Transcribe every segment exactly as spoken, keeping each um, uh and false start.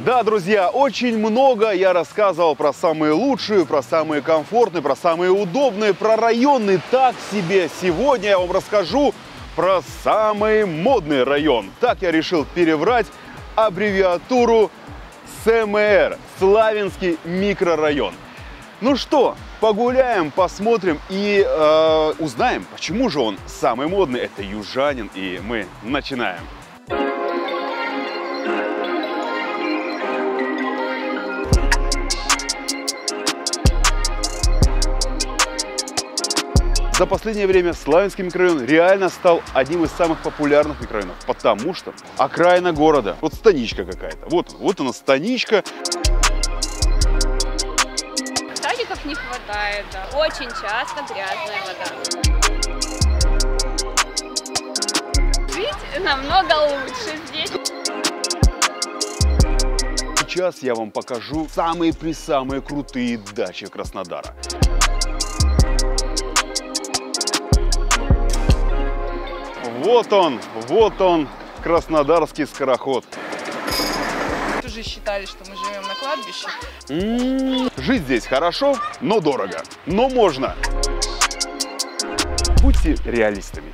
Да, друзья, очень много я рассказывал про самые лучшие, про самые комфортные, про самые удобные, про районы так себе. Сегодня я вам расскажу про самый модный район. Так я решил переврать аббревиатуру СМР – Славянский микрорайон. Ну что, погуляем, посмотрим и э, узнаем, почему же он самый модный. Это южанин, и мы начинаем. За последнее время Славянский микрорайон реально стал одним из самых популярных микрорайонов, потому что окраина города, вот станичка какая-то, вот, вот она станичка. Садиков не хватает, да. Очень часто грязная вода. Жить намного лучше здесь. Сейчас я вам покажу самые-присамые крутые дачи Краснодара. Вот он, вот он, краснодарский скороход. Уже считали, что мы живем на кладбище. М-м-м, жить здесь хорошо, но дорого, но можно. Будьте реалистами.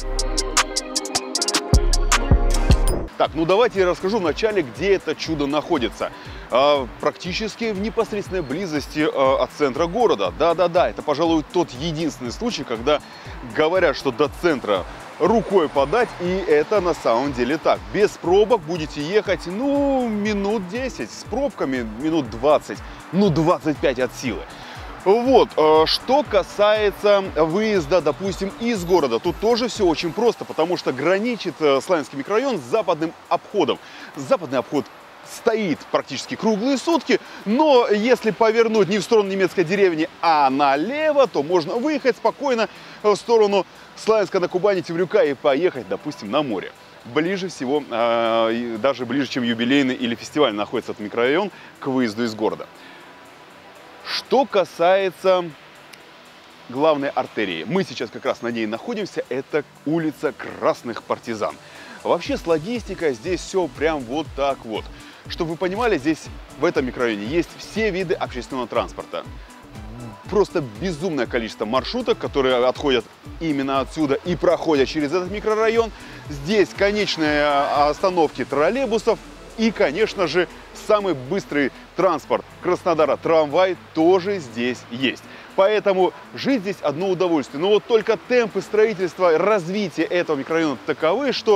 Так, ну давайте я расскажу вначале, где это чудо находится. А, практически в непосредственной близости а, от центра города. Да-да-да, это, пожалуй, тот единственный случай, когда говорят, что до центра рукой подать, и это на самом деле так. Без пробок будете ехать, ну, минут десять, с пробками минут двадцать, ну, двадцать пять от силы. Вот, что касается выезда, допустим, из города, тут тоже все очень просто, потому что граничит Славянский микрорайон с западным обходом. Западный обход стоит практически круглые сутки, но если повернуть не в сторону немецкой деревни, а налево, то можно выехать спокойно в сторону Славянска на Кубани, Темрюка и поехать, допустим, на море. Ближе всего, даже ближе, чем юбилейный или фестиваль находится этот микрорайон к выезду из города. Что касается главной артерии, мы сейчас как раз на ней находимся, это улица Красных Партизан. Вообще с логистикой здесь все прям вот так вот. Чтобы вы понимали, здесь в этом микрорайоне есть все виды общественного транспорта. Просто безумное количество маршруток, которые отходят именно отсюда и проходят через этот микрорайон. Здесь конечные остановки троллейбусов и, конечно же, самый быстрый транспорт Краснодара, трамвай, тоже здесь есть. Поэтому жить здесь одно удовольствие. Но вот только темпы строительства, развития этого микрорайона таковы, что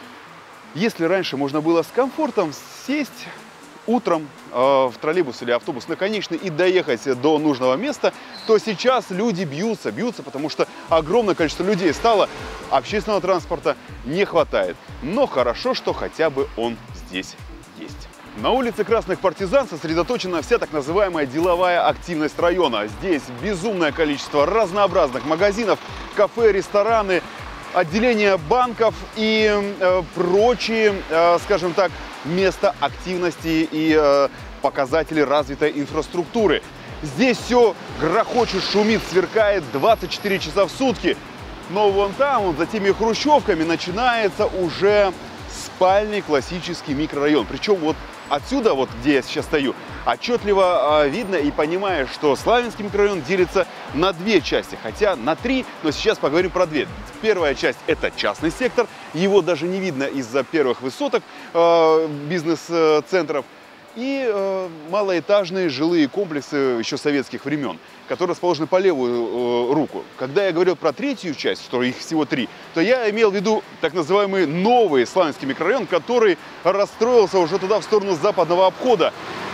если раньше можно было с комфортом сесть утром э, в троллейбус или автобус на конечный и доехать до нужного места, то сейчас люди бьются, бьются, потому что огромное количество людей стало, общественного транспорта не хватает. Но хорошо, что хотя бы он здесь есть. На улице Красных Партизан сосредоточена вся так называемая деловая активность района. Здесь безумное количество разнообразных магазинов, кафе, рестораны, отделения банков и э, прочие, э, скажем так, места активности и э, показатели развитой инфраструктуры. Здесь все грохочет, шумит, сверкает двадцать четыре часа в сутки. Но вон там, вот за теми хрущевками, начинается уже спальный классический микрорайон. Причем вот отсюда, вот где я сейчас стою, отчетливо э, видно и понимаешь, что Славянский микрорайон делится на две части, хотя на три, но сейчас поговорим про две. Первая часть – это частный сектор, его даже не видно из-за первых высоток э, бизнес-центров, и э, малоэтажные жилые комплексы еще советских времен, которые расположены по левую э, руку. Когда я говорил про третью часть, что их всего три, то я имел в виду так называемый новый Славянский микрорайон, который расстроился уже туда, в сторону западного обхода.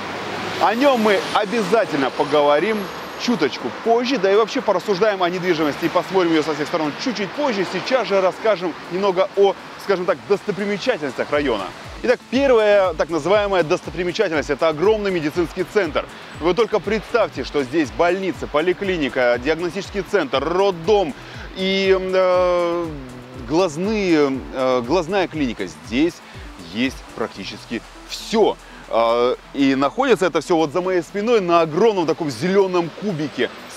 О нем мы обязательно поговорим чуточку позже, да и вообще порассуждаем о недвижимости и посмотрим ее со всех сторон чуть-чуть позже. Сейчас же расскажем немного о, скажем так, достопримечательностях района. Итак, первая так называемая достопримечательность – это огромный медицинский центр. Вы только представьте, что здесь больница, поликлиника, диагностический центр, роддом и э, глазные, э, глазная клиника. Здесь есть практически все. И находится это все вот за моей спиной на огромном таком зеленом кубике с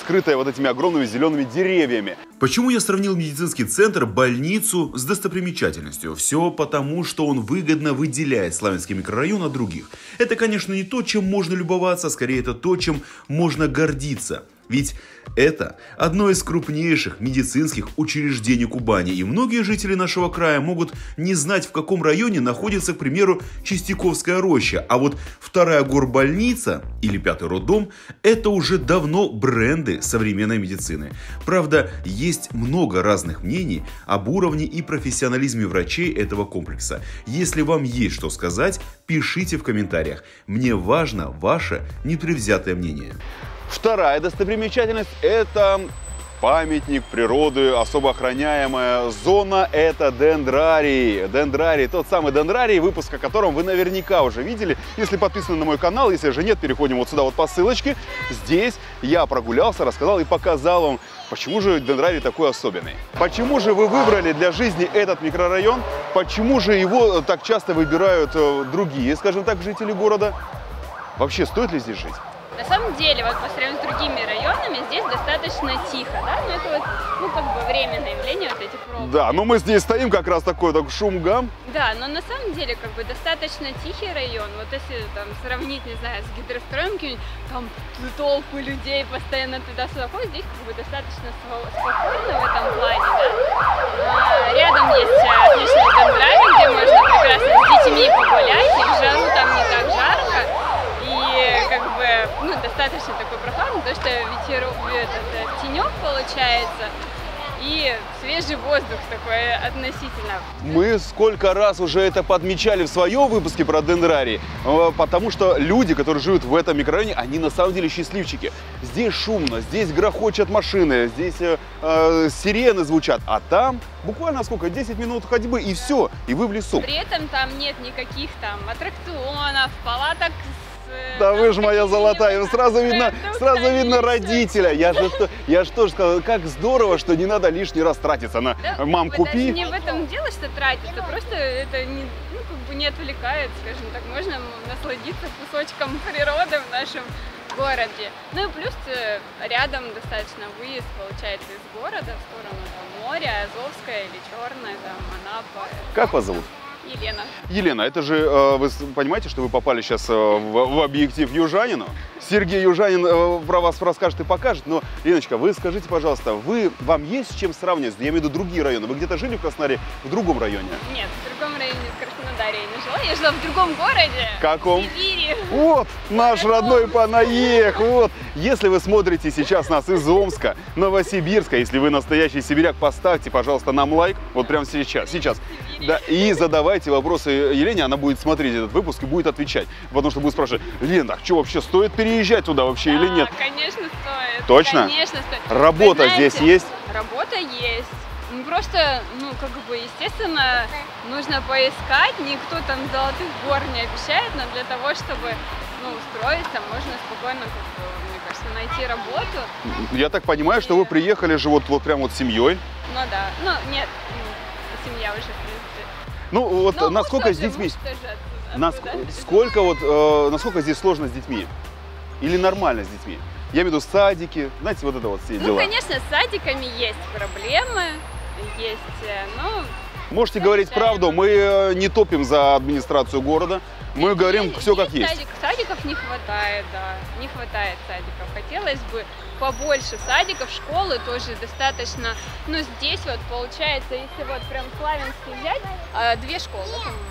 скрытая вот этими огромными зелеными деревьями. Почему я сравнил медицинский центр, больницу с достопримечательностью? Все потому, что он выгодно выделяет Славянский микрорайон от других. Это, конечно, не то, чем можно любоваться, скорее это то, чем можно гордиться. Ведь это одно из крупнейших медицинских учреждений Кубани, и многие жители нашего края могут не знать, в каком районе находится, к примеру, Чистяковская роща, а вот вторая горбольница или пятый роддом – это уже давно бренды современной медицины. Правда, есть много разных мнений об уровне и профессионализме врачей этого комплекса. Если вам есть что сказать, пишите в комментариях. Мне важно ваше непредвзятое мнение. Вторая достопримечательность – это памятник природы, особо охраняемая зона – это дендрарий. Дендрарий, тот самый дендрарий, выпуск о котором вы наверняка уже видели, если подписаны на мой канал. Если же нет, переходим вот сюда вот по ссылочке. Здесь я прогулялся, рассказал и показал вам, почему же дендрарий такой особенный. Почему же вы выбрали для жизни этот микрорайон? Почему же его так часто выбирают другие, скажем так, жители города? Вообще, стоит ли здесь жить? На самом деле, вот по сравнению с другими районами, здесь достаточно тихо, да, но это вот, ну, как бы временное явление, вот эти пробки. Да, но мы здесь стоим, как раз такой так шум-гам. Да, но на самом деле, как бы, достаточно тихий район, вот если там сравнить, не знаю, с гидростроем, там толпы людей постоянно туда-сюда ходят, здесь как бы достаточно спокойно в этом плане, да. А, рядом есть отличный дендрарий, где можно прекрасно с детьми погулять, и в жару там не так жарко. И как бы, ну, достаточно такой прохладный, потому что ветер, этот, тенек получается, и свежий воздух такой относительно. Мы сколько раз уже это подмечали в своем выпуске про дендрарий, потому что люди, которые живут в этом микрорайоне, они на самом деле счастливчики. Здесь шумно, здесь грохочут машины, здесь э, э, сирены звучат, а там буквально сколько, десять минут ходьбы и все, и вы в лесу. При этом там нет никаких там аттракционов, палаток. Да вы же моя золотая, сразу видно, сразу видно родителя. Я же, я же тоже сказал, как здорово, что не надо лишний раз тратиться на да, мам, купи. Даже не в этом дело, что тратиться, просто это не, ну, как бы не отвлекает, скажем так, можно насладиться кусочком природы в нашем городе. Ну и плюс рядом достаточно выезд получается из города в сторону там, моря, Азовская или Черная, там, Анапа. Как вас зовут? Елена. Елена, это же, вы понимаете, что вы попали сейчас в, в объектив южанину? Сергей Южанин про вас расскажет и покажет, но, Леночка, вы скажите, пожалуйста, вы, вам есть с чем сравнивать? Я имею в виду другие районы. Вы где-то жили в Краснодаре в другом районе? Нет, в другом районе в Краснодаре я не жила. Я жила в другом городе. Каком? В Сибири. Вот, наш родной Панаек, вот. Если вы смотрите сейчас нас из Омска, Новосибирска, если вы настоящий сибиряк, поставьте, пожалуйста, нам лайк, вот прямо сейчас, сейчас. Да, и задавайте вопросы Елене, она будет смотреть этот выпуск и будет отвечать. Потому что будет спрашивать: Лен, а что вообще, стоит переезжать туда вообще да, или нет? Конечно стоит. Точно? Конечно стоит. Работа знаете, здесь есть? Работа есть. Ну, просто, ну, как бы, естественно, нужно поискать. Никто там золотых гор не обещает, но для того, чтобы, ну, устроиться, можно спокойно, как бы, мне кажется, найти работу. Я так понимаю, что вы приехали же вот, вот прям вот с семьей? Ну да, ну нет, семья уже, в принципе. Ну вот Но насколько муж с тоже, детьми? муж тоже оттуда, Наск... оттуда. Сколько вот, э, насколько здесь сложно с детьми? Или нормально с детьми? Я имею в виду садики, знаете, вот это вот все Ну, дела. конечно, с садиками есть проблемы, есть, ну... Можете говорить правду, мы не топим за администрацию города, мы есть, говорим есть все как есть. Садик, садиков не хватает, да, не хватает садиков. Хотелось бы побольше садиков, школы тоже достаточно. Ну, здесь вот получается, если вот прям Славянский взять, две школы,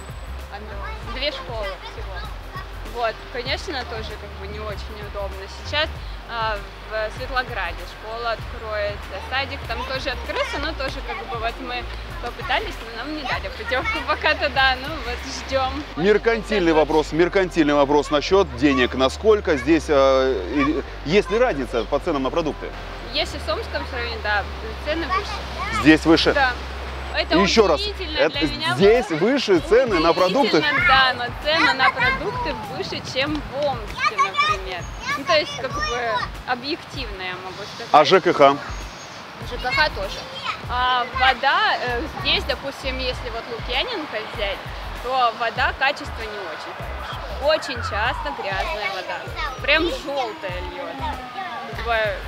по-моему, две школы всего. Вот, конечно, тоже как бы не очень удобно. Сейчас а, в Светлограде школа откроется, садик там тоже открылся, но тоже как бы вот мы попытались, но нам не дали путевку пока туда, ну вот ждем. Меркантильный вопрос, меркантильный вопрос насчет денег. Насколько здесь, э, есть ли разница по ценам на продукты? Если с Омском сравнить, да, цены выше. Здесь выше? Да. Это еще раз, это, для меня здесь выше цены на продукты? Да, но цены на продукты выше, чем в Омске, например. Ну, то есть, как бы, объективно, я могу сказать. А ЖКХ? ЖКХ тоже. А вода, э, здесь, допустим, если вот Лукьяненко взять, то вода, качество не очень хорошее. Очень часто грязная вода. Прям желтая льется.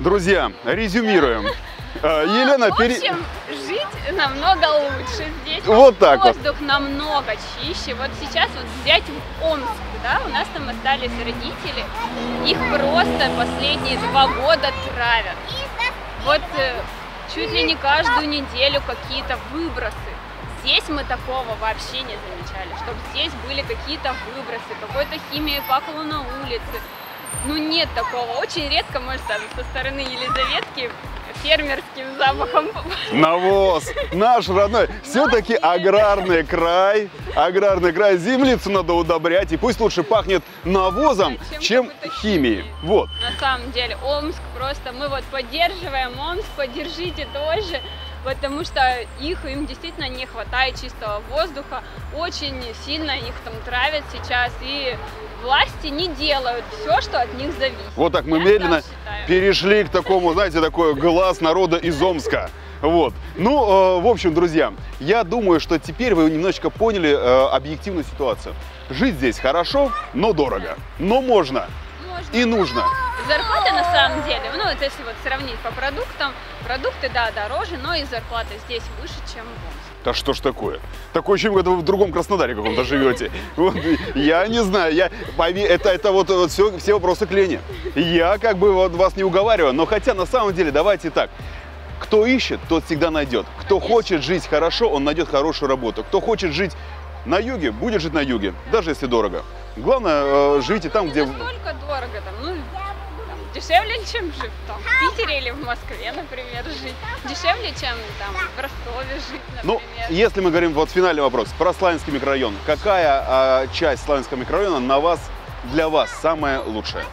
Друзья, резюмируем. Елена, В пере... общем, жить намного лучше здесь. Вот так вот. Воздух намного чище. Вот сейчас вот взять Омск, да, у нас там остались родители, их просто последние два года травят. Вот э, чуть ли не каждую неделю какие-то выбросы. Здесь мы такого вообще не замечали, чтобы здесь были какие-то выбросы, какой-то химией пахло на улице. Ну нет такого. Очень редко, может, там со стороны Елизаветки фермерским запахом. Навоз, наш родной. Все-таки аграрный край, аграрный край, землицу надо удобрять, и пусть лучше пахнет навозом, Да, чем чем какой-то химией. химией. Вот. На самом деле, Омск просто, мы вот поддерживаем Омск, поддержите тоже, потому что их, им действительно не хватает чистого воздуха, очень сильно их там травят сейчас, и власти не делают все, что от них зависит. Вот так мы Я медленно так считаю. перешли к такому, знаете, такой глаз народа из Омска. Вот. Ну, э, в общем, друзья, я думаю, что теперь вы немножечко поняли э, объективную ситуацию. Жить здесь хорошо, но дорого. Но можно Можно. и нужно. Зарплата на самом деле, ну вот если вот сравнить по продуктам, продукты, да, дороже, но и зарплата здесь выше, чем в Омске. Да что ж такое? Такое ощущение, когда вы в другом Краснодаре каком-то живете. Вот, я не знаю, я, это, это вот, вот все, все вопросы к Лене. Я как бы вот вас не уговариваю, но хотя на самом деле давайте так. Кто ищет, тот всегда найдет. Кто хочет жить хорошо, он найдет хорошую работу. Кто хочет жить на юге, будет жить на юге, даже если дорого. Главное, э, живите там, где... Настолько дорого, там, ну, там, дешевле, чем жить там, в Питере или в Москве, например, жить. Дешевле, чем там в Ростове жить, Ну, например. если мы говорим, вот финальный вопрос, про Славянский микрорайон. Какая э, часть Славянского микрорайона на вас, для вас самая лучшая?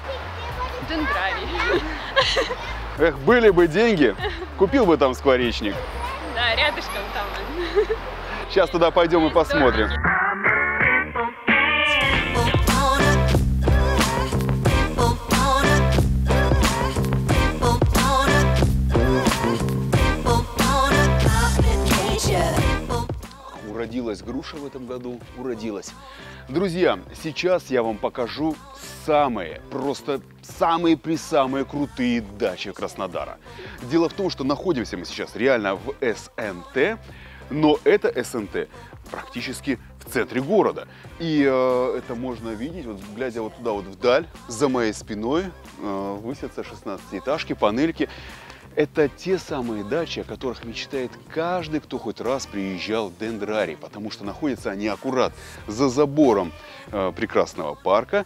Дендрарий. Эх, были бы деньги, купил бы там скворечник. Да, рядышком там. Сейчас туда пойдем и посмотрим. Уродилась груша в этом году, уродилась. Друзья, сейчас я вам покажу самые, просто самые-присамые крутые дачи Краснодара. Дело в том, что находимся мы сейчас реально в эс эн тэ, но это эс эн тэ практически в центре города. И э, это можно видеть, вот, глядя вот туда вот вдаль, за моей спиной э, высятся шестнадцатиэтажки, панельки. Это те самые дачи, о которых мечтает каждый, кто хоть раз приезжал в Дендрарий, потому что находятся они аккурат за забором э, прекрасного парка.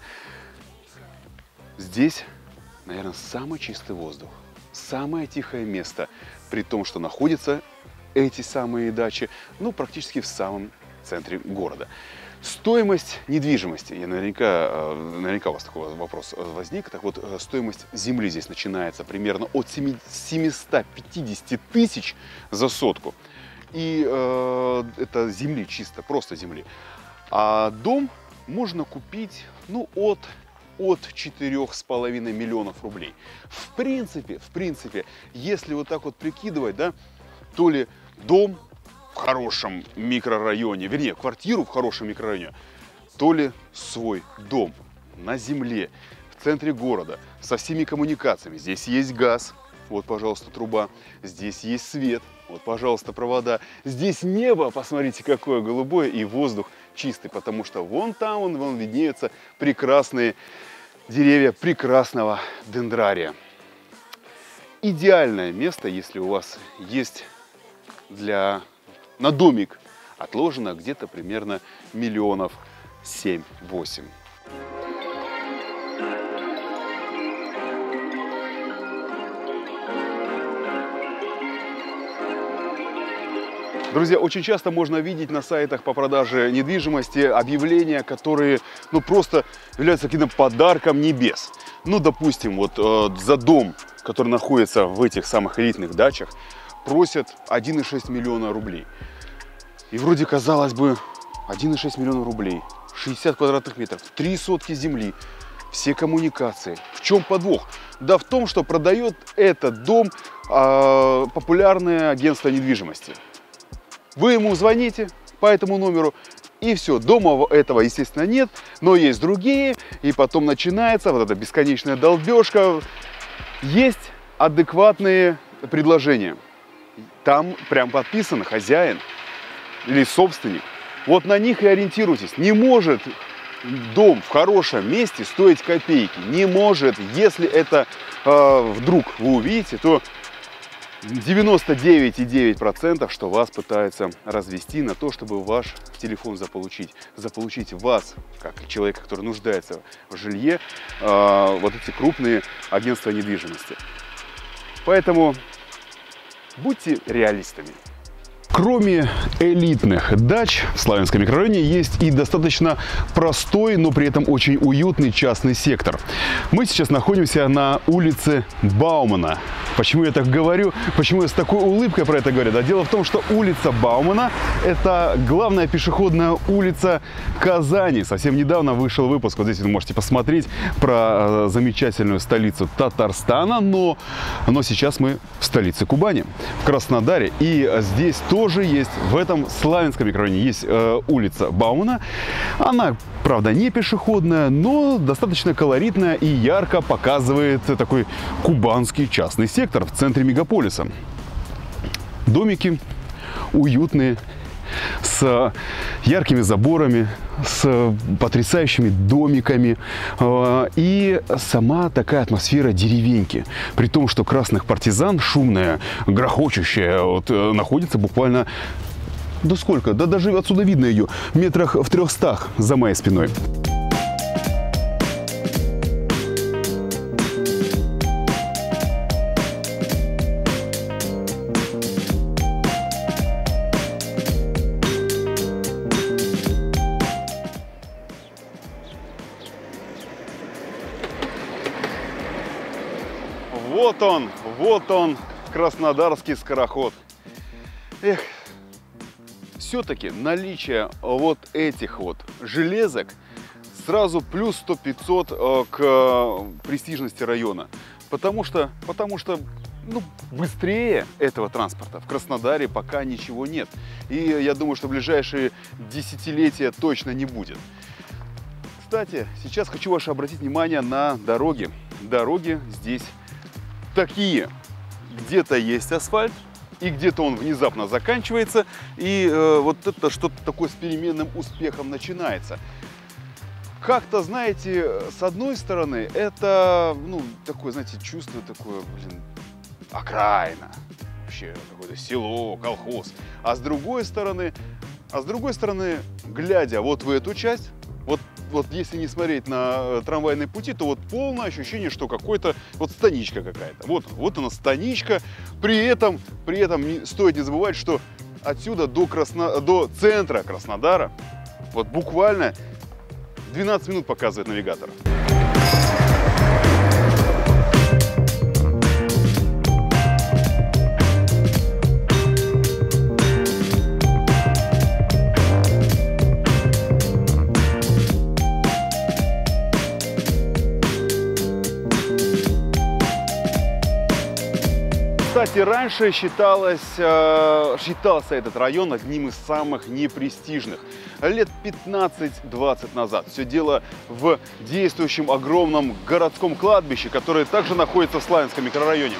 Здесь, наверное, самый чистый воздух, самое тихое место, при том, что находятся эти самые дачи, ну, практически в самом центре города. Стоимость недвижимости, я наверняка, наверняка у вас такой вопрос возник, так вот, стоимость земли здесь начинается примерно от семисот пятидесяти тысяч за сотку. И э, это земли, чисто, просто земли. А дом можно купить, ну, от, от четырёх с половиной миллионов рублей. В принципе, в принципе, если вот так вот прикидывать, да, то ли дом в хорошем микрорайоне, вернее, квартиру в хорошем микрорайоне, то ли свой дом на земле, в центре города, со всеми коммуникациями. Здесь есть газ, вот, пожалуйста, труба, здесь есть свет, вот, пожалуйста, провода. Здесь небо, посмотрите, какое голубое, и воздух чистый, потому что вон там, вон, вон виднеются прекрасные деревья прекрасного дендрария. Идеальное место, если у вас есть для... на домик отложено где-то примерно миллионов семь-восемь. Друзья, очень часто можно видеть на сайтах по продаже недвижимости объявления, которые, ну, просто являются каким-то подарком небес. Ну, допустим, вот э, за дом, который находится в этих самых элитных дачах, просят один и шесть миллиона рублей. И вроде, казалось бы, один и шесть миллиона рублей, шестьдесят квадратных метров, три сотки земли, все коммуникации. В чем подвох? Да в том, что продает этот дом э, популярное агентство недвижимости. Вы ему звоните по этому номеру, и все. Дома этого, естественно, нет, но есть другие, и потом начинается вот эта бесконечная долбежка. Есть адекватные предложения. Там прям подписано хозяин или собственник. Вот на них и ориентируйтесь. Не может дом в хорошем месте стоить копейки. Не может. Если это э, вдруг вы увидите, то девяносто девять и девять десятых процента, что вас пытаются развести на то, чтобы ваш телефон заполучить. Заполучить вас, как человека, который нуждается в жилье, э, вот эти крупные агентства недвижимости. Поэтому будьте реалистами. Кроме элитных дач в Славянском микрорайоне есть и достаточно простой, но при этом очень уютный частный сектор. Мы сейчас находимся на улице Баумана. Почему я так говорю? Почему я с такой улыбкой про это говорю? Да, дело в том, что улица Баумана – это главная пешеходная улица Казани. Совсем недавно вышел выпуск, вот здесь вы можете посмотреть, про замечательную столицу Татарстана, но, но сейчас мы в столице Кубани, в Краснодаре. И здесь тоже есть, в этом Славянском микрорайоне есть э, улица Баумана. Она, правда, не пешеходная, но достаточно колоритная и ярко показывает такой кубанский частный сектор в центре мегаполиса. Домики уютные, с яркими заборами, с потрясающими домиками и сама такая атмосфера деревеньки. При том, что Красных партизан, шумная, грохочущая, вот, находится буквально, да сколько, да даже отсюда видно ее, метрах в трехстах за моей спиной. Вот он, вот он, краснодарский скороход. Эх, все-таки наличие вот этих вот железок сразу плюс сто пятьсот к престижности района. Потому что, потому что ну, быстрее этого транспорта в Краснодаре пока ничего нет. И я думаю, что в ближайшие десятилетия точно не будет. Кстати, сейчас хочу ваше обратить внимание на дороги. Дороги здесь такие. Где-то есть асфальт, и где-то он внезапно заканчивается, и э, вот это что-то такое с переменным успехом начинается. Как-то, знаете, с одной стороны, это, ну, такое, знаете, чувство такое, блин, окраина, вообще какое-то село, колхоз. А с другой стороны, а с другой стороны, глядя вот в эту часть, вот, вот если не смотреть на трамвайные пути, то вот полное ощущение, что какой-то вот станичка какая-то. Вот, вот она станичка. При этом, при этом не, стоит не забывать, что отсюда до, Красно, до центра Краснодара вот буквально двенадцать минут показывает навигатор. Кстати, раньше считалось, э, считался этот район одним из самых непрестижных. Лет пятнадцать-двадцать назад. Все дело в действующем огромном городском кладбище, которое также находится в Славянском микрорайоне.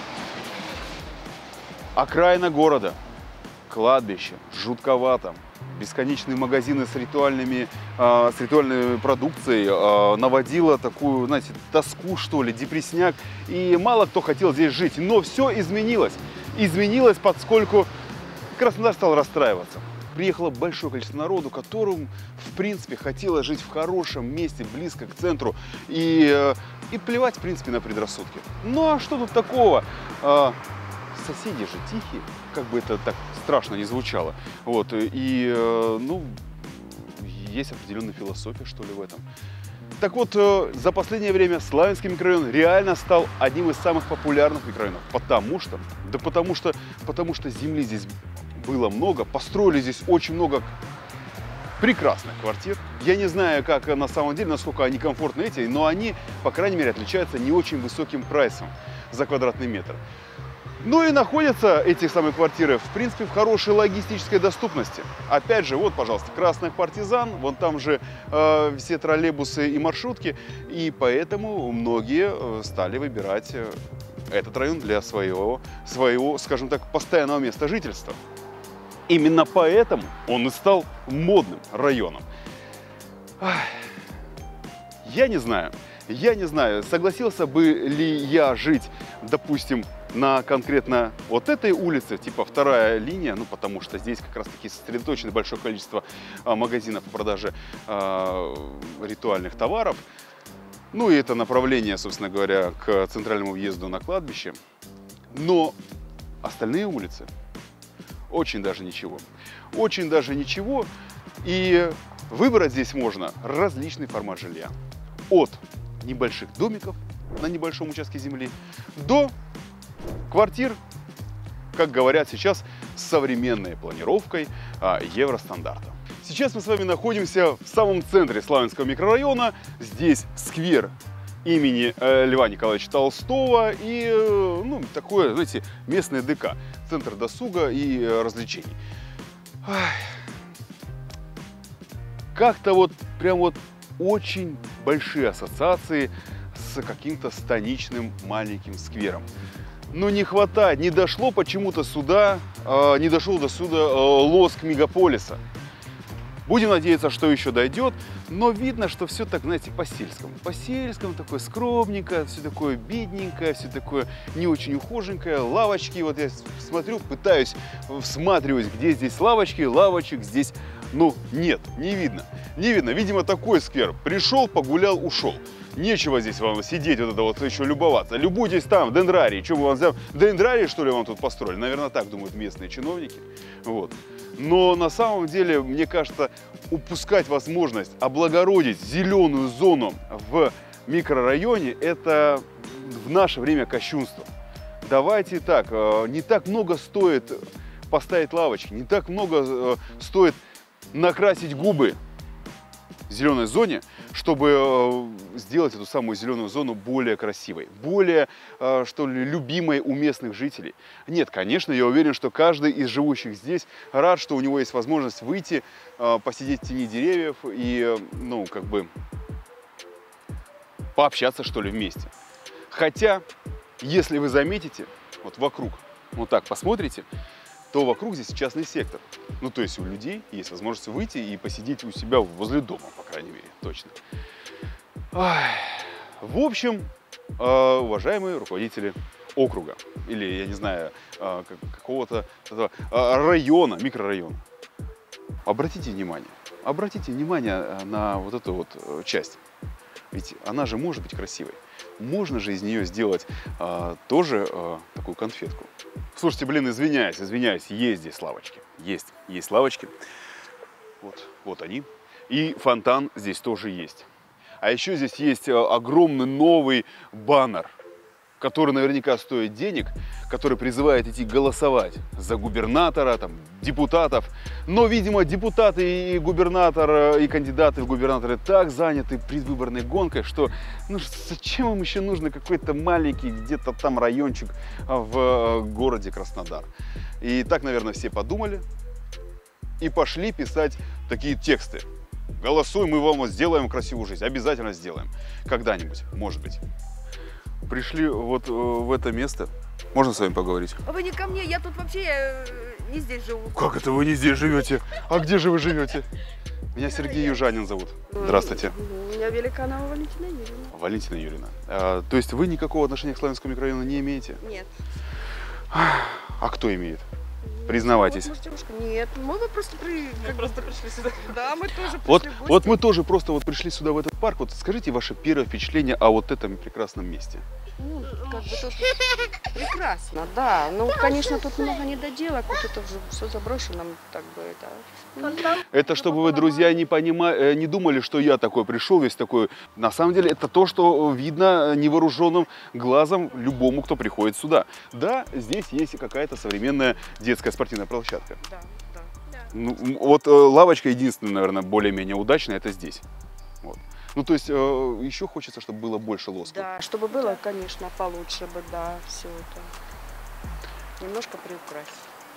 Окраина города. Кладбище. Жутковато. Бесконечные магазины с ритуальными, э, с ритуальной продукцией э, наводило такую, знаете, тоску, что ли, депресняк. И мало кто хотел здесь жить. Но все изменилось. Изменилось, поскольку Краснодар стал расстраиваться. Приехало большое количество народу, которым, в принципе, хотелось жить в хорошем месте, близко к центру. И, э, и плевать, в принципе, на предрассудки. Ну а что тут такого? Э, соседи же тихие, как бы это так страшно не звучало. Вот, и, ну, есть определенная философия, что ли, в этом. Так вот, за последнее время Славянский микрорайон реально стал одним из самых популярных микрорайонов. Потому что, да потому что, потому что земли здесь было много, построили здесь очень много прекрасных квартир. Я не знаю, как на самом деле, насколько они комфортны эти, но они, по крайней мере, отличаются не очень высоким прайсом за квадратный метр. Ну и находятся эти самые квартиры, в принципе, в хорошей логистической доступности. Опять же, вот, пожалуйста, Красных партизан, вон там же э, все троллейбусы и маршрутки. И поэтому многие стали выбирать этот район для своего, своего, скажем так, постоянного места жительства. Именно поэтому он и стал модным районом. Я не знаю, я не знаю, согласился бы ли я жить, допустим, на конкретно вот этой улице, типа вторая линия, ну потому что здесь как раз таки сосредоточено большое количество а, магазинов по продаже а, ритуальных товаров. Ну и это направление, собственно говоря, к центральному въезду на кладбище. Но остальные улицы очень даже ничего. Очень даже ничего. И выбрать здесь можно различный формат жилья. От небольших домиков на небольшом участке земли до квартир, как говорят сейчас, с современной планировкой а, евростандарта. Сейчас мы с вами находимся в самом центре Славянского микрорайона. Здесь сквер имени э, Льва Николаевича Толстого и э, ну, такое, знаете, местное ДК, центр досуга и э, развлечений. Как-то вот прям вот очень большие ассоциации с каким-то станичным маленьким сквером. Но не хватает, не дошло почему-то сюда, э, не дошел до сюда э, лоск мегаполиса. Будем надеяться, что еще дойдет, но видно, что все так, знаете, по-сельскому. По-сельскому, такое скромненькое, все такое бедненькое, все такое не очень ухоженькое. Лавочки, вот я смотрю, пытаюсь всматривать, где здесь лавочки, лавочек здесь, ну, нет, не видно. Не видно, видимо, такой сквер. Пришел, погулял, ушел. Нечего здесь вам сидеть, вот это вот еще любоваться. Любуйтесь там, дендрарий. Что мы вам взяли? Дендрарий, что ли, вам тут построили? Наверное, так думают местные чиновники. Вот. Но на самом деле, мне кажется, упускать возможность облагородить зеленую зону в микрорайоне – это в наше время кощунство. Давайте так, не так много стоит поставить лавочки, не так много стоит накрасить губы в зеленой зоне, чтобы сделать эту самую зеленую зону более красивой, более, что ли, любимой у местных жителей. Нет, конечно, я уверен, что каждый из живущих здесь рад, что у него есть возможность выйти, посидеть в тени деревьев и, ну, как бы пообщаться, что ли, вместе. Хотя, если вы заметите, вот вокруг, вот так посмотрите, то вокруг здесь частный сектор. Ну, то есть у людей есть возможность выйти и посидеть у себя возле дома, по крайней мере, точно. Ой. В общем, уважаемые руководители округа, или, я не знаю, какого-то района, микрорайона, обратите внимание, обратите внимание на вот эту вот часть. Ведь она же может быть красивой. Можно же из нее сделать а, тоже а, такую конфетку. Слушайте, блин, извиняюсь, извиняюсь, есть здесь лавочки. Есть, есть лавочки. Вот, вот они. И фонтан здесь тоже есть. А еще здесь есть огромный новый баннер, который наверняка стоит денег, который призывает идти голосовать за губернатора, там, депутатов. Но, видимо, депутаты и губернатор, и кандидаты в губернаторы так заняты предвыборной гонкой, что ну, зачем им еще нужен какой-то маленький где-то там райончик в городе Краснодар. И так, наверное, все подумали и пошли писать такие тексты. Голосуй, мы вам сделаем красивую жизнь. Обязательно сделаем. Когда-нибудь, может быть. Пришли вот в это место. Можно с вами поговорить? Вы не ко мне, я тут вообще я не здесь живу. Как это вы не здесь живете? А где же вы живете? Меня Сергей Южанин зовут. Здравствуйте. Меня Великанова Валентина Юрьевна. Валентина Юрьевна. А, то есть вы никакого отношения к Славянскому микрорайону не имеете? Нет. А кто имеет? Признавайтесь. Вот, девушка, нет, мы вот просто, при... как просто пришли сюда. Да, мы тоже пришли вот, в гости. вот мы тоже просто вот пришли сюда в этот парк. Вот скажите ваше первое впечатление о вот этом прекрасном месте. Ну, как бы тут прекрасно, да. Ну, конечно, тут много недоделок, вот это уже все заброшено, так бы это. Это чтобы вы, друзья, не понимали, не думали, что я такой пришел, весь такой. На самом деле, это то, что видно невооруженным глазом любому, кто приходит сюда. Да, здесь есть и какая-то современная детская спортивная площадка. Да, да. Ну, вот лавочка единственная, наверное, более-менее удачная, это здесь. Вот. Ну, то есть, э, еще хочется, чтобы было больше лоска. Да, чтобы было, конечно, получше бы, да, все это. Немножко приукрасить.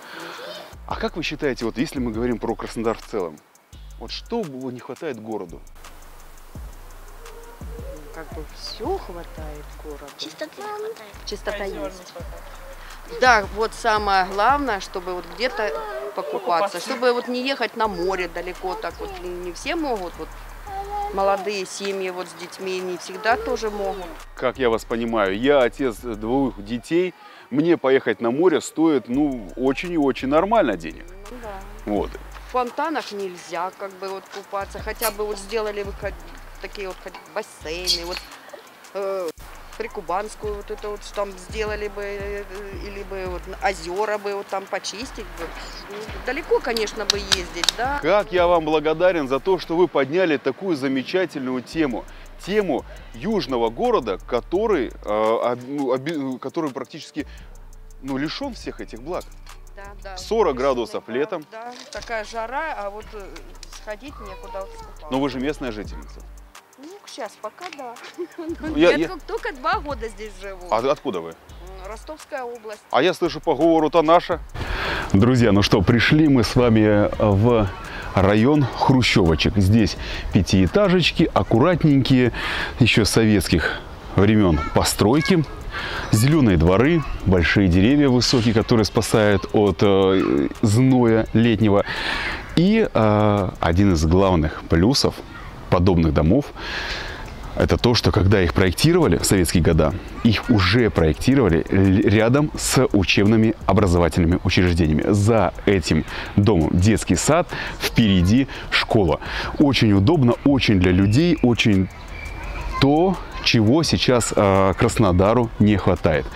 А как вы считаете, вот если мы говорим про Краснодар в целом, вот что не хватает городу? как бы все хватает городу. Чистоты не хватает. Чистота Озер не есть. хватает. Да, вот самое главное, чтобы вот где-то покупаться, Покупаться. чтобы вот не ехать на море далеко, так вот не все могут, вот молодые семьи вот с детьми не всегда тоже могут. Как я вас понимаю, я отец двух детей, мне поехать на море стоит, ну, очень и очень нормально денег. Ну да. Вот. В фонтанах нельзя как бы вот купаться, хотя бы вот сделали вы хоть такие вот хоть бассейны, вот э, Прикубанскую вот это вот там сделали бы, э, или бы вот озера бы вот там почистить бы. Ну, далеко, конечно, бы ездить, да. Как я вам благодарен за то, что вы подняли такую замечательную тему. Тему южного города, который, э, об- ну, оби- который практически ну, лишен всех этих благ. Да, да. сорок Лишённый, градусов да, летом. Да, такая жара, а вот э, сходить некуда вот скупаться. Но вы же местная жительница. Ну, сейчас пока да. Я- Я я- только- только два года здесь живу. А откуда вы? М, Ростовская область. А я слышу по говору-то наша. Друзья, ну что, пришли мы с вами в район Хрущевочек. Здесь пятиэтажечки, аккуратненькие, еще советских времен постройки. Зеленые дворы, большие деревья высокие, которые спасают от э, зноя летнего. И э, один из главных плюсов подобных домов — это то, что когда их проектировали в советские годы, их уже проектировали рядом с учебными образовательными учреждениями. За этим домом детский сад, впереди школа. Очень удобно, очень для людей, очень то, чего сейчас э, Краснодару не хватает.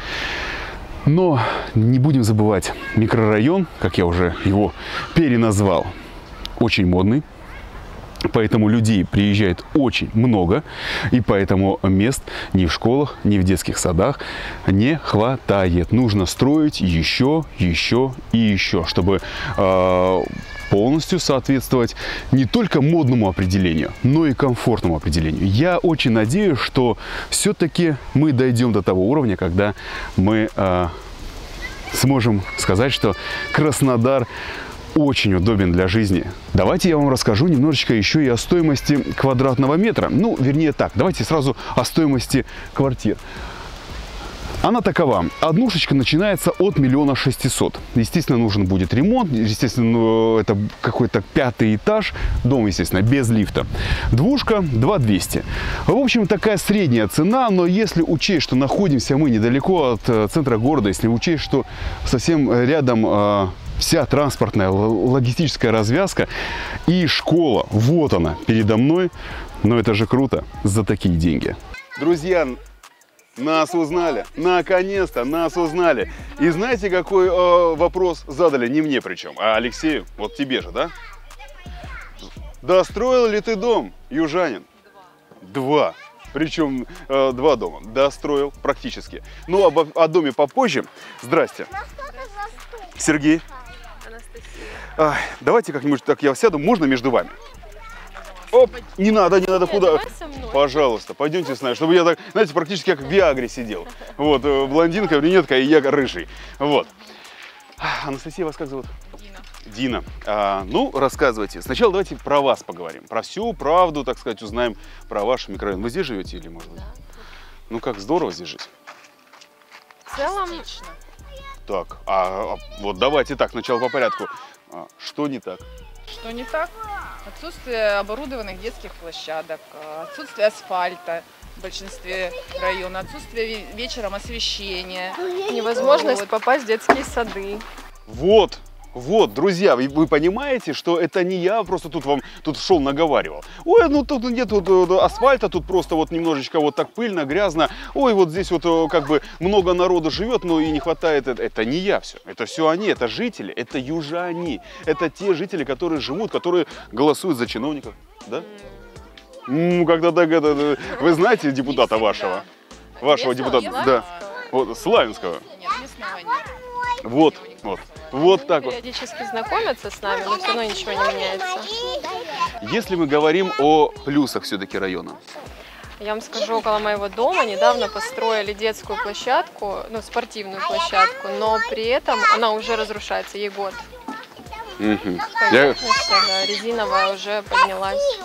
Но не будем забывать, микрорайон, как я уже его переназвал, очень модный. Поэтому людей приезжает очень много, и поэтому мест ни в школах, ни в детских садах не хватает. Нужно строить еще, еще и еще, чтобы э, полностью соответствовать не только модному определению, но и комфортному определению. Я очень надеюсь, что все-таки мы дойдем до того уровня, когда мы э, сможем сказать, что Краснодар очень удобен для жизни. Давайте я вам расскажу немножечко еще и о стоимости квадратного метра. Ну, вернее так, давайте сразу о стоимости квартир. Она такова. Однушечка начинается от миллиона шестисот. Естественно, нужен будет ремонт. Естественно, это какой-то пятый этаж. Дом, естественно, без лифта. Двушка два двести. В общем, такая средняя цена. Но если учесть, что находимся мы недалеко от центра города, если учесть, что совсем рядом вся транспортная логистическая развязка и школа, вот она передо мной, но это же круто за такие деньги. Друзья, нас узнали, наконец-то нас узнали. И знаете, какой э, вопрос задали, не мне причем, а Алексею, вот тебе же, да? Достроил ли ты дом, южанин? Два. Два. Причем э, два дома. Достроил практически. Ну, об, о доме попозже. Здрасте. Сергей. Ай, давайте как-нибудь так я сяду, можно между вами? Оп, не надо, не надо, куда? Пожалуйста, пойдемте с нами, чтобы я так, знаете, практически как в Виагре сидел. Вот, э, блондинка, брюнетка и я рыжий. Вот. Анастасия, вас как зовут? Дина. Дина. А, ну, рассказывайте. Сначала давайте про вас поговорим. Про всю правду, так сказать, узнаем про ваш микрорайон. Вы здесь живете или, может быть? Ну, как здорово здесь жить. В целом... Отлично. Так, а, а вот давайте так, сначала по порядку. А, что не так? Что не так? Отсутствие оборудованных детских площадок, отсутствие асфальта в большинстве районов, отсутствие вечером освещения. Невозможность Вот. попасть в детские сады. Вот, вот, друзья, вы, вы понимаете, что это не я просто тут вам тут шел наговаривал. Ой, ну тут нет тут, асфальта, тут просто вот немножечко вот так пыльно, грязно. Ой, вот здесь вот как бы много народу живет, но и не хватает. Это, это не я все, это все они, это жители, это южане. Это те жители, которые живут, которые голосуют за чиновников, да? Ну, когда так это, вы знаете депутата вашего? Вашего депутата, да. Вот, Славинского. Нет, местного нет. Вот, вот. Вот так вот. Периодически знакомятся с нами, но все равно ничего не меняется. Если мы говорим о плюсах все-таки района. Я вам скажу, около моего дома недавно построили детскую площадку, ну, спортивную площадку, но при этом она уже разрушается, ей год. Угу. Я... Поверхность, да, резиновая уже поднялась.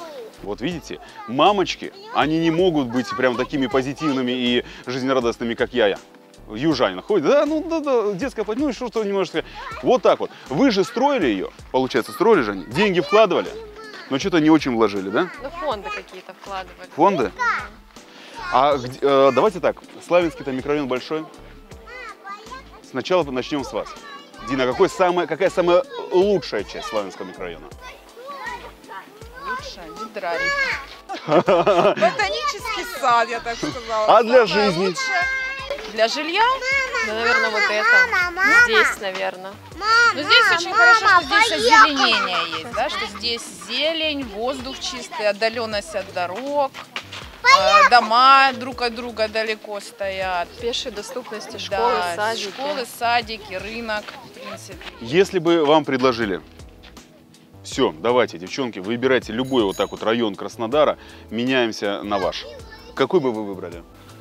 Вот видите, мамочки, они не могут быть прям такими позитивными и жизнерадостными, как я. Южанин ходит, да, ну, да, да, детская площадка, ну и что, что немножко. Вот так вот. Вы же строили ее, получается, строили же они, деньги вкладывали, но что-то не очень вложили, да? Ну, фонды какие-то вкладывали. Фонды? А э, давайте так, Славянский-то микрорайон большой. Сначала начнем с вас. Дина, какой самая, какая самая лучшая часть Славянского микрорайона? Лучше Гидрарий. Ботанический сад, я так сказала. А для жизни? Лучше. Для жилья? Да, наверное, вот это. Здесь, наверное. Ну, здесь очень хорошо, что здесь озеленение есть, да, что здесь зелень, воздух чистый, отдаленность от дорог, э, дома друг от друга далеко стоят. Пешей доступности, школы, Да, садики. школы, садики, рынок, в принципе. Если бы вам предложили, все, давайте, девчонки, выбирайте любой вот так вот район Краснодара, меняемся на ваш. Какой бы вы выбрали?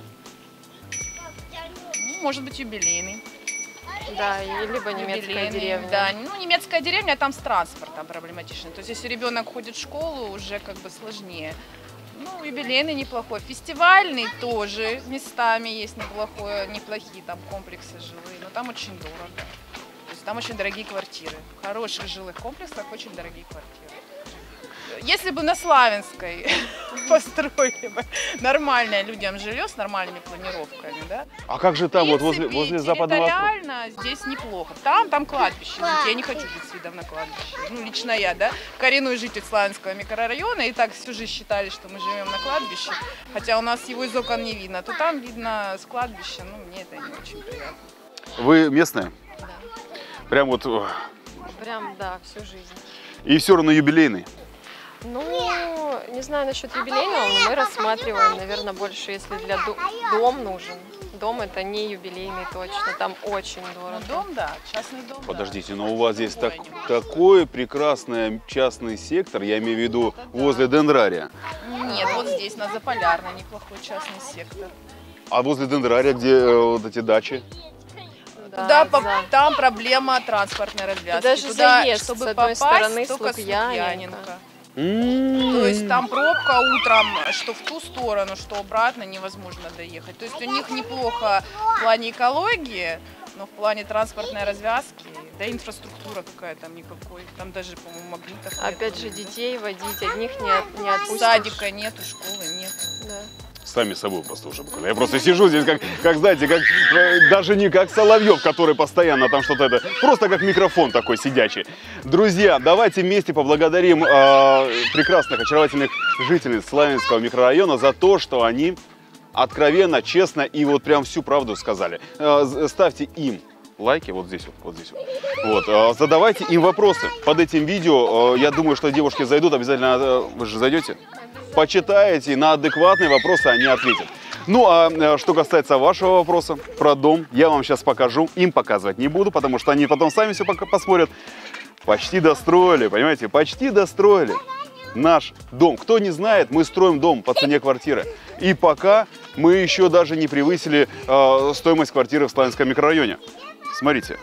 Ну, может быть, юбилейный. Да, и либо немецкая Юбилейный, деревня. Да, ну немецкая деревня, там с транспортом проблематично. То есть если ребенок ходит в школу, уже как бы сложнее. Ну, юбилейный неплохой. Фестивальный тоже местами есть неплохое, неплохие там комплексы жилые, но там очень дорого. То есть там очень дорогие квартиры. В хороших жилых комплексах очень дорогие квартиры. Если бы на Славянской построили бы нормальное людям жилье с нормальными планировками, да? А как же там, вот В принципе, возле, возле западного окна? территориально здесь неплохо. Там, там кладбище. Извините, я не хочу жить с видом на кладбище. Ну, лично я, да, коренной житель Славянского микрорайона, и так всю жизнь считали, что мы живем на кладбище, хотя у нас его из окон не видно. То там видно с кладбища, ну, мне это не очень приятно. Вы местная? Да. Прям вот, ох. Прям, да, всю жизнь. И все равно юбилейный. Ну, не знаю насчет юбилейного, но мы рассматриваем, наверное, больше, если для до- дом нужен. Дом это не юбилейный точно, там очень дорого. Ну, дом, да, частный дом. Подождите, да. но у вас здесь так, Ой, такой прекрасный частный сектор, я имею в виду возле Дендрария. Нет, вот здесь на Заполярной неплохой частный сектор. А возле Дендрария, где э, вот эти дачи? Да, Туда по- да. там проблема транспортной развязки. даже Туда, заезд чтобы с одной попасть, стороны с только с Лукьяненко. Лукьяненко. То есть там пробка утром, что в ту сторону, что обратно невозможно доехать. То есть у них неплохо в плане экологии, но в плане транспортной развязки, да, инфраструктура какая там никакой. Там даже, по-моему, магнитов нет. Опять же, детей водить, одних не, от- не отпустишь. Садика нету, школы нету. Да. Сами собой просто уже. Я просто сижу здесь, как, как знаете, как, э, даже не как Соловьев, который постоянно там что-то это, просто как микрофон такой сидячий. Друзья, давайте вместе поблагодарим э, прекрасных, очаровательных жителей Славянского микрорайона за то, что они откровенно, честно и вот прям всю правду сказали. Э, ставьте им лайки вот здесь вот, вот здесь вот. Вот, э, задавайте им вопросы под этим видео. Э, я думаю, что девушки зайдут обязательно. Э, вы же зайдете? Почитаете, на адекватные вопросы они ответят. Ну, а что касается вашего вопроса про дом, я вам сейчас покажу. Им показывать не буду, потому что они потом сами все пока посмотрят. Почти достроили, понимаете, почти достроили наш дом. Кто не знает, мы строим дом по цене квартиры. И пока мы еще даже не превысили э, стоимость квартиры в Славянском микрорайоне. Смотрите.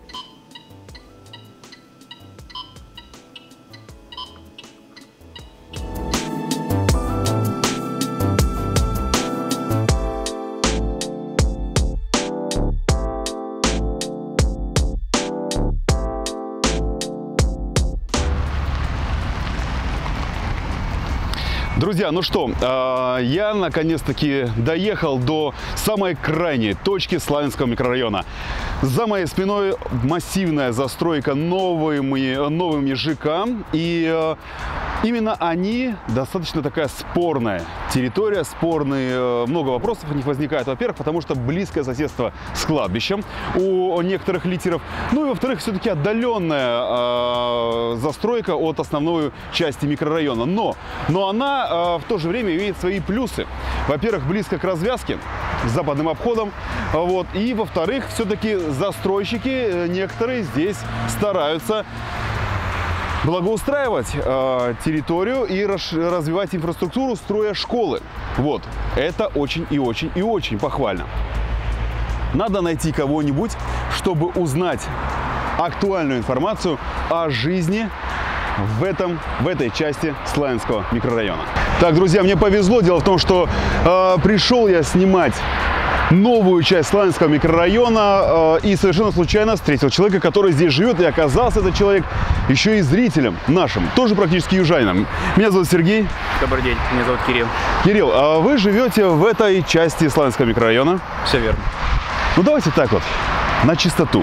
Друзья, ну что, я наконец-таки доехал до самой крайней точки Славянского микрорайона. За моей спиной массивная застройка новыми, новыми ЖК. И именно они достаточно такая спорная территория, спорные, много вопросов у них возникает. Во-первых, потому что близкое соседство с кладбищем у некоторых лидеров. Ну и во-вторых, все-таки отдаленная э, застройка от основной части микрорайона. Но, но она э, в то же время имеет свои плюсы. Во-первых, близко к развязке, с западным обходом. Вот. И во-вторых, все-таки застройщики некоторые здесь стараются благоустраивать э, территорию и раш, развивать инфраструктуру, строя школы. Вот. Это очень и очень и очень похвально. Надо найти кого-нибудь, чтобы узнать актуальную информацию о жизни в, этом, в этой части Славянского микрорайона. Так, друзья, мне повезло. Дело в том, что э, пришел я снимать новую часть Славянского микрорайона э, и совершенно случайно встретил человека, который здесь живет, и оказался этот человек еще и зрителем нашим, тоже практически южанином. Меня зовут Сергей. Добрый день, меня зовут Кирилл. Кирилл, а вы живете в этой части Славянского микрорайона? Все верно. Ну давайте так вот, на чистоту.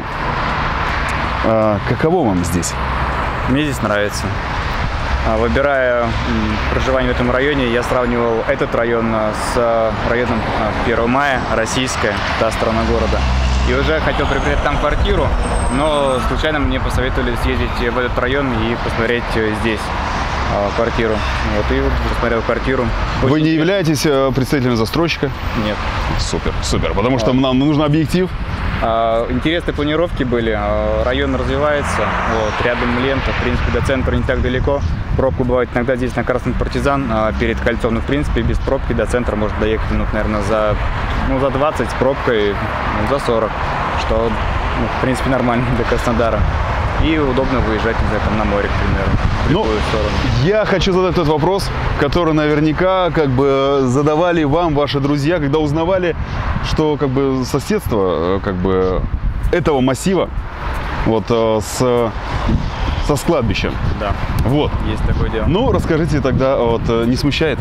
А, каково вам здесь? Мне здесь нравится. Выбирая проживание в этом районе, я сравнивал этот район с районом первого мая, Российская, та сторона города. И уже хотел приобрести там квартиру, но случайно мне посоветовали съездить в этот район и посмотреть здесь квартиру. Вот, и вот посмотрел квартиру. Вы Очень не интересно. являетесь представителем застройщика? Нет. Супер, супер, потому что А. нам нужен объектив. Интересные планировки были, район развивается, вот, рядом лента, в принципе, до центра не так далеко. Пробку бывает иногда здесь на Красный Партизан перед кольцом, но в принципе без пробки до центра можно доехать минут, наверное, за, ну, за двадцать, с пробкой ну, за сорок, что ну, в принципе нормально для Краснодара. И удобно выезжать, не знаю, там на море, к примеру, в Ну, любую сторону. Я хочу задать тот вопрос, который наверняка как бы задавали вам ваши друзья, когда узнавали, что как бы соседство как бы этого массива вот э, с со с кладбищем. Да, Вот. есть такое дело. Ну, расскажите тогда, вот э, не смущает?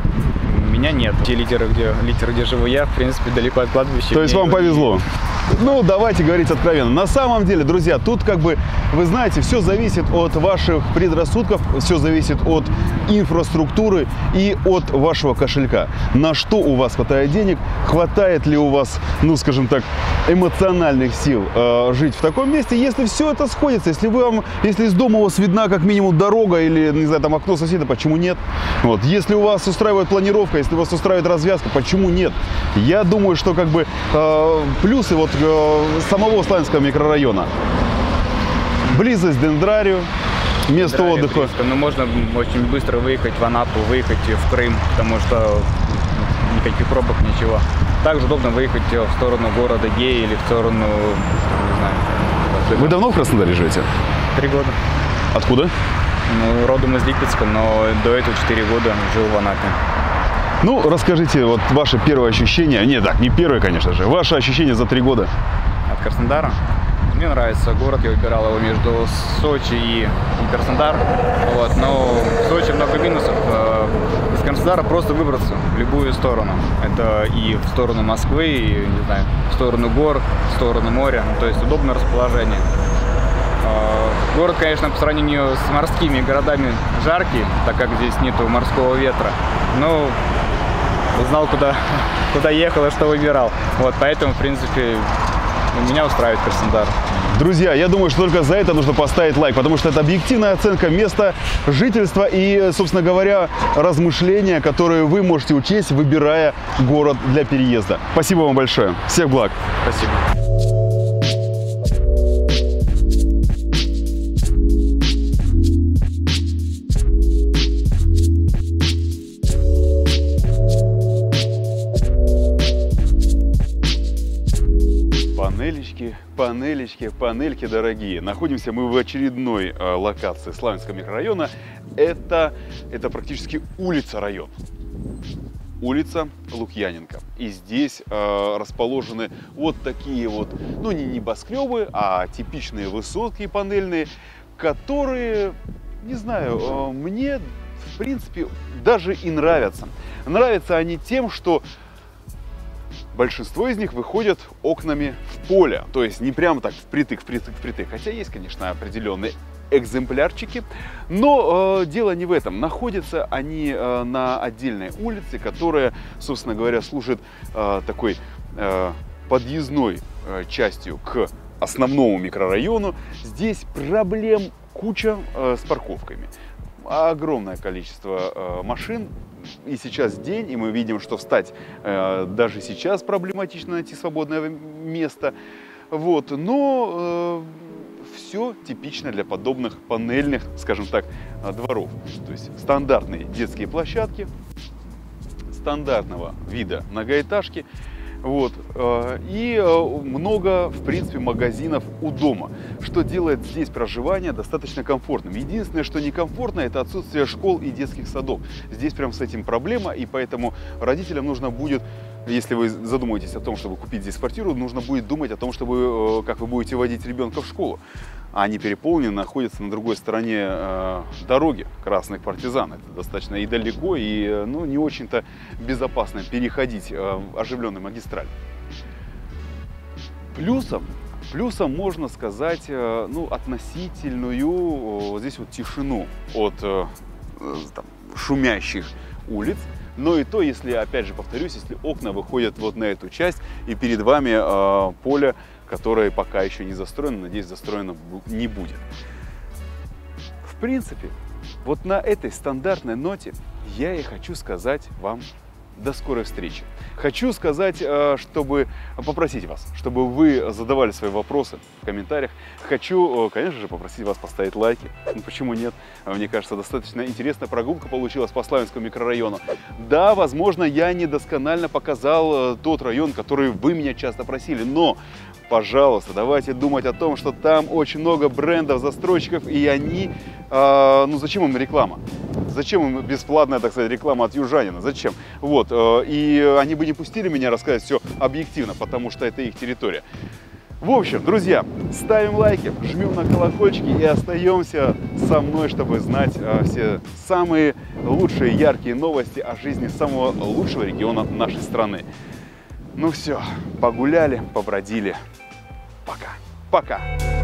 Меня нет. Те литеры, где, литеры, где живу я, в принципе, далеко от кладбища. То есть Мне вам его не- повезло? Ну, давайте говорить откровенно. На самом деле, друзья, тут как бы, вы знаете, все зависит от ваших предрассудков, все зависит от инфраструктуры и от вашего кошелька. На что у вас хватает денег, хватает ли у вас, ну, скажем так, эмоциональных сил э, жить в таком месте. Если все это сходится, если вы вам, если из дома у вас видна как минимум дорога или, не знаю, там окно соседа, почему нет? Вот. Если у вас устраивает планировка, если вас устраивает развязка, почему нет? Я думаю, что как бы э, плюсы вот э, самого Славянского микрорайона. Близость к Дендрарию, место Дендрарий отдыха. близко, но можно очень быстро выехать в Анапу, выехать в Крым, потому что никаких пробок, ничего. Также удобно выехать в сторону города Геи или в сторону, не знаю. Вы давно в Краснодаре живете? Три года. Откуда? Ну, родом из Липецка, но до этого четыре года жил в Анапе. Ну, расскажите, вот ваше первое ощущение, не так, не первое, конечно же, ваше ощущение за три года. От Краснодара. Мне нравится город, я выбирал его между Сочи и, и Краснодар. Вот, но в Сочи много минусов. Из Краснодара просто выбраться в любую сторону. Это и в сторону Москвы, и, не знаю, в сторону гор, в сторону моря. То есть удобное расположение. Город, конечно, по сравнению с морскими городами жаркий, так как здесь нету морского ветра. Но знал, куда, куда ехал и что выбирал. Вот, поэтому, в принципе, меня устраивает Краснодар. Друзья, я думаю, что только за это нужно поставить лайк, потому что это объективная оценка места жительства и, собственно говоря, размышления, которые вы можете учесть, выбирая город для переезда. Спасибо вам большое. Всех благ. Спасибо. Панелечки, панелечки, панельки дорогие. Находимся мы в очередной э, локации Славянского микрорайона. Это, это практически улица-район. Улица Лукьяненко. И здесь э, расположены вот такие вот, ну не небоскребы, а типичные высотки панельные, которые, не знаю, э, мне в принципе даже и нравятся. Нравятся они тем, что большинство из них выходят окнами в поле, то есть не прямо так впритык, впритык, впритык, хотя есть, конечно, определенные экземплярчики, но э, дело не в этом. Находятся они э, на отдельной улице, которая, собственно говоря, служит э, такой э, подъездной э, частью к основному микрорайону. Здесь проблем куча э, с парковками. Огромное количество э, машин. И сейчас день, и мы видим, что встать э, даже сейчас проблематично, найти свободное место. Вот. Но э, все типично для подобных панельных, скажем так, дворов. То есть стандартные детские площадки, стандартного вида многоэтажки, Вот. И много, в принципе, магазинов у дома, что делает здесь проживание достаточно комфортным. Единственное, что некомфортно, это отсутствие школ и детских садов. Здесь прям с этим проблема, и поэтому родителям нужно будет, если вы задумаетесь о том, чтобы купить здесь квартиру, нужно будет думать о том, чтобы, как вы будете водить ребенка в школу. А они переполнены, находятся на другой стороне э, дороги Красных Партизан. Это достаточно и далеко, и ну, не очень-то безопасно переходить э, оживленный магистраль. Плюсом, плюсом можно сказать э, ну, относительную э, здесь вот тишину от э, там, шумящих улиц. Но и то, если, опять же, повторюсь, если окна выходят вот на эту часть, и перед вами э, поле, которое пока еще не застроено, надеюсь, застроено не будет. В принципе, вот на этой стандартной ноте я и хочу сказать вам до скорой встречи. Хочу сказать, чтобы попросить вас, чтобы вы задавали свои вопросы в комментариях. Хочу, конечно же, попросить вас поставить лайки. Ну, почему нет? Мне кажется, достаточно интересная прогулка получилась по Славянскому микрорайону. Да, возможно, я недосконально показал тот район, который вы меня часто просили, но пожалуйста, давайте думать о том, что там очень много брендов, застройщиков, и они, э, ну зачем им реклама? Зачем им бесплатная, так сказать, реклама от южанина? Зачем? Вот, э, и они бы не пустили меня рассказать все объективно, потому что это их территория. В общем, друзья, ставим лайки, жмем на колокольчики и остаемся со мной, чтобы знать э, все самые лучшие, яркие новости о жизни самого лучшего региона нашей страны. Ну все, погуляли, побродили. Пока. Пока.